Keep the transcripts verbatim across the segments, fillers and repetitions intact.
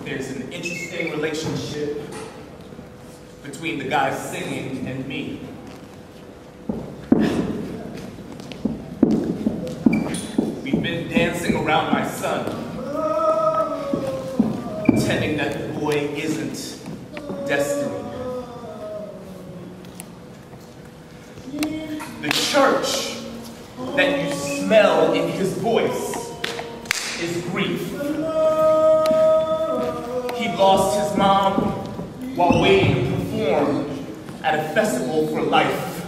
there's an interesting relationship between the guy singing and me. We've been dancing around my son, pretending that the boy isn't destiny. The church that you smell in his voice is grief. He lost his mom while waiting to perform at a festival for life,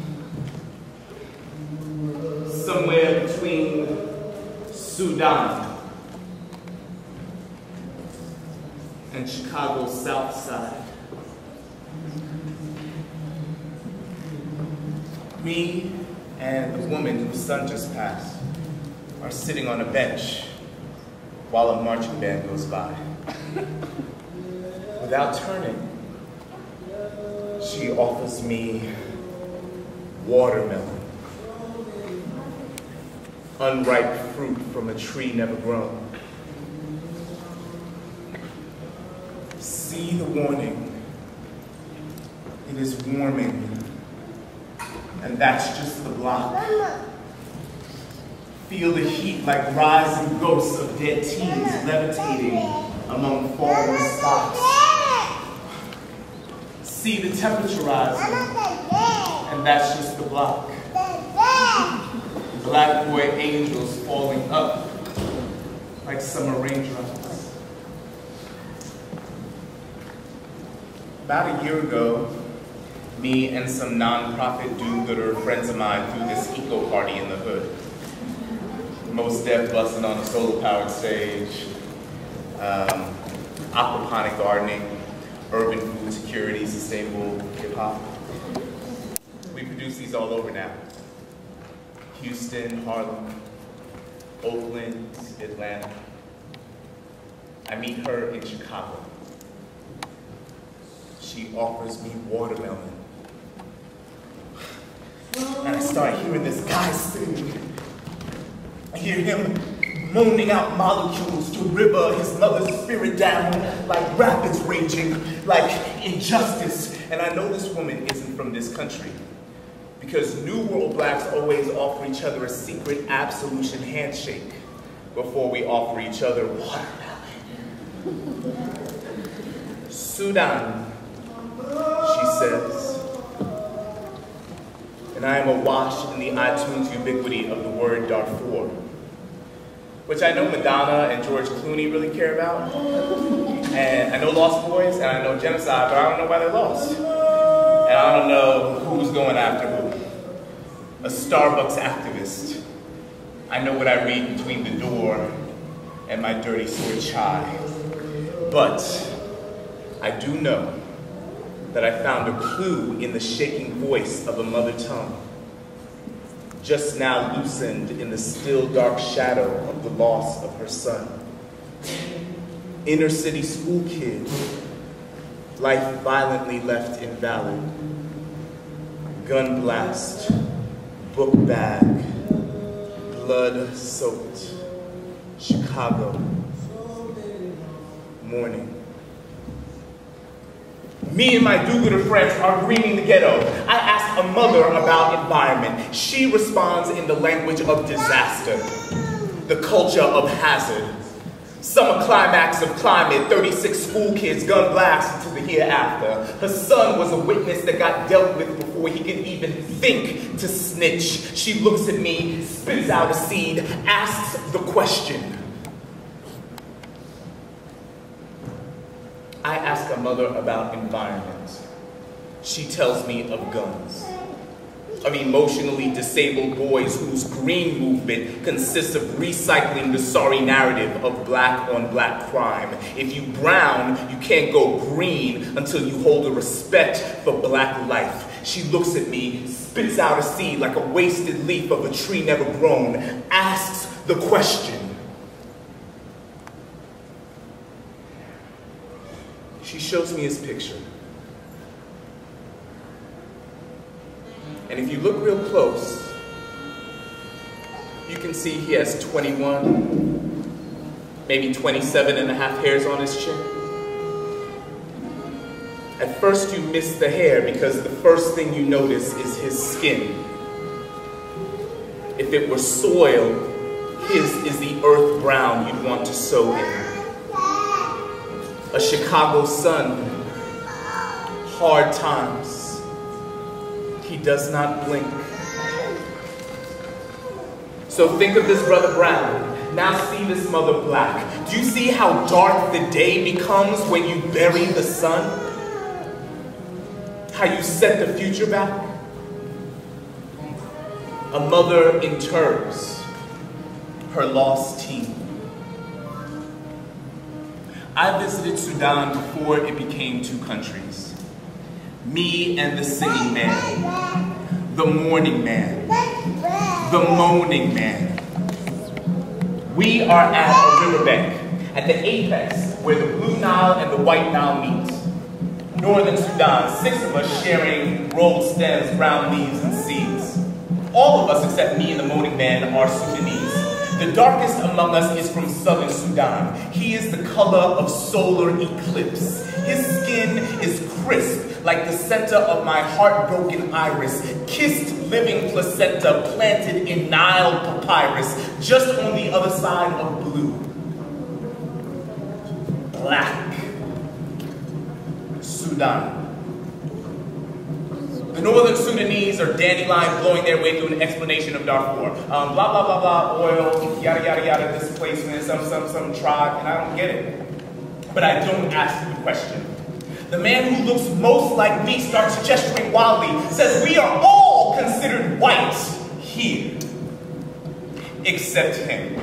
somewhere between Sudan and Chicago's South Side. Me and the woman whose son just passed are sitting on a bench while a marching band goes by. Without turning, she offers me watermelon, unripe fruit from a tree never grown. See the warning, it is warming, and that's just the block. Feel the heat like rising ghosts of dead teens levitating among fallen stocks. See the temperature rising, and that's just the block. Black boy angels falling up like summer raindrops. About a year ago, me and some non-profit do-gooder friends of mine threw this eco party in the hood. Most Def busting on a solar-powered stage, um, aquaponic gardening, urban food security, sustainable hip-hop. We produce these all over now. Houston, Harlem, Oakland, Atlanta. I meet her in Chicago. She offers me watermelon. And I start hearing this guy sing. I hear him moaning out molecules to river his mother's spirit down like rapids raging, like injustice. And I know this woman isn't from this country because New World blacks always offer each other a secret absolution handshake before we offer each other watermelon. Sudan, she says. And I am awash in the iTunes ubiquity of the word Darfur, which I know Madonna and George Clooney really care about. And I know Lost Boys, and I know genocide, but I don't know why they're lost. And I don't know who's going after who. A Starbucks activist. I know what I read between the door and my dirty soy chai. But I do know that I found a clue in the shaking voice of a mother tongue, just now loosened in the still dark shadow of the loss of her son. Inner city school kid, life violently left invalid. Gun blast, book bag, blood soaked. Chicago, morning. Me and my do-gooder friends are greening the ghetto. I ask a mother about environment. She responds in the language of disaster, the culture of hazard. Summer climax of climate, thirty-six school kids gun blast into the hereafter. Her son was a witness that got dealt with before he could even think to snitch. She looks at me, spits out a seed, asks the question. I ask a mother about environment. She tells me of guns, of emotionally disabled boys whose green movement consists of recycling the sorry narrative of black on black crime. If you brown, you can't go green until you hold a respect for black life. She looks at me, spits out a seed like a wasted leaf of a tree never grown, asks the question. She shows me his picture. And if you look real close, you can see he has twenty-one, maybe twenty-seven and a half hairs on his chin. At first you miss the hair because the first thing you notice is his skin. If it were soil, his is the earth brown you'd want to sow in. A Chicago sun, hard times. He does not blink. So think of this brother brown. Now see this mother black. Do you see how dark the day becomes when you bury the sun? How you set the future back? A mother inters her lost teen. I visited Sudan before it became two countries. Me and the singing man, the mourning man, the moaning man. We are at a riverbank, at the apex where the Blue Nile and the White Nile meet. Northern Sudan, six of us sharing rolled stems, brown leaves, and seeds. All of us except me and the moaning man are Sudanese. The darkest among us is from southern Sudan. He is the color of solar eclipse. His skin is crisp, like the center of my heartbroken iris, kissed living placenta planted in Nile papyrus, just on the other side of blue. Black. Sudan. The northern Sudanese are dandelion blowing their way through an explanation of Darfur. Um, blah, blah, blah, blah, oil, yada, yada, yada, displacement, some, some, some tribe, and I don't get it. But I don't ask the question. The man who looks most like me starts gesturing wildly, says we are all considered white here, except him.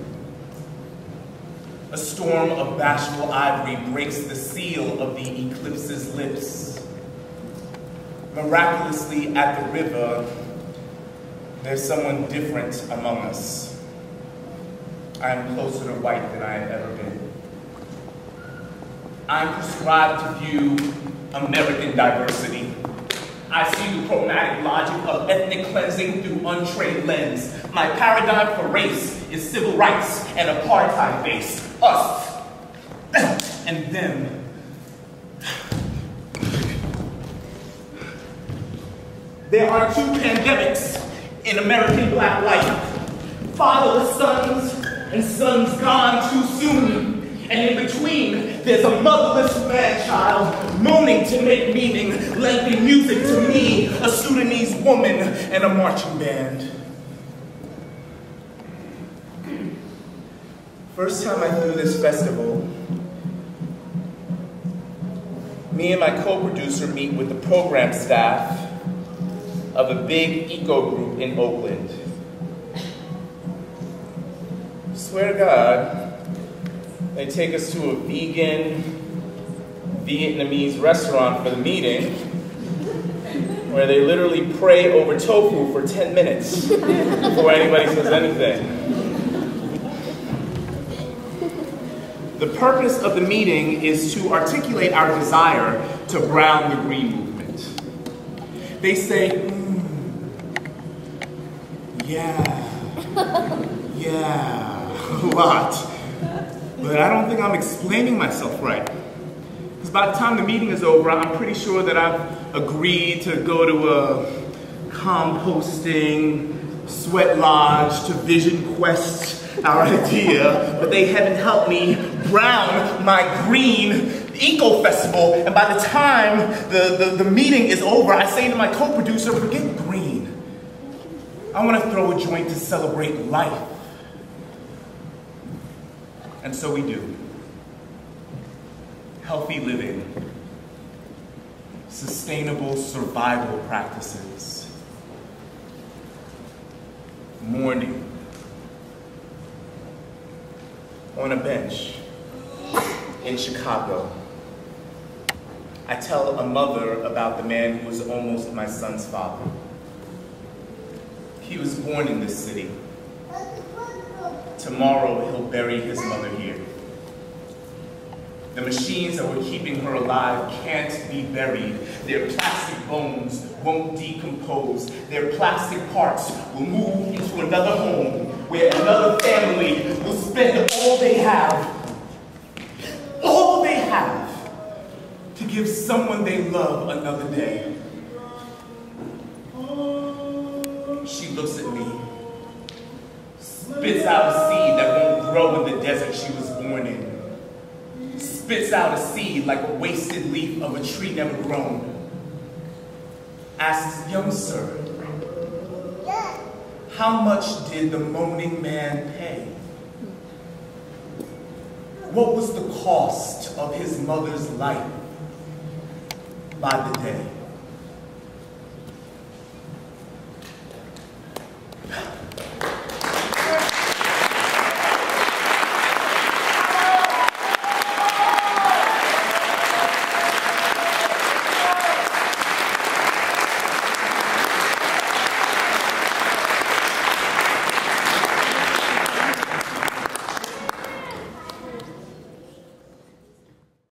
A storm of bashful ivory breaks the seal of the eclipse's lips. Miraculously, at the river, there's someone different among us. I am closer to white than I have ever been. I'm prescribed to view American diversity. I see the chromatic logic of ethnic cleansing through untrained lens. My paradigm for race is civil rights and apartheid based. Us and them. There are two pandemics in American black life. Fatherless sons and sons gone too soon. And in between, there's a motherless man-child moaning to make meaning, lending music to me, a Sudanese woman, and a marching band. First time I threw this festival, me and my co-producer meet with the program staff of a big eco group in Oakland. Swear to God, they take us to a vegan, Vietnamese restaurant for the meeting, where they literally pray over tofu for ten minutes before anybody says anything. The purpose of the meeting is to articulate our desire to ground the green movement. They say, mm, yeah, yeah, a lot. But I don't think I'm explaining myself right. Because by the time the meeting is over, I'm pretty sure that I've agreed to go to a composting, sweat lodge, to vision quest our idea, but they haven't helped me brown my green eco festival. And by the time the, the, the meeting is over, I say to my co-producer, forget green. I want to throw a joint to celebrate life. And so we do. Healthy living, sustainable survival practices, mourning, on a bench in Chicago. I tell a mother about the man who was almost my son's father. He was born in this city. Tomorrow he'll bury his mother here. The machines that were keeping her alive can't be buried. Their plastic bones won't decompose. Their plastic parts will move into another home where another family will spend all they have, all they have, to give someone they love another day. She looks at me, spits out a seed that won't grow in the desert she was born in, spits out a seed like a wasted leaf of a tree never grown. Asks, young sir, how much did the moaning man pay? What was the cost of his mother's life by the day?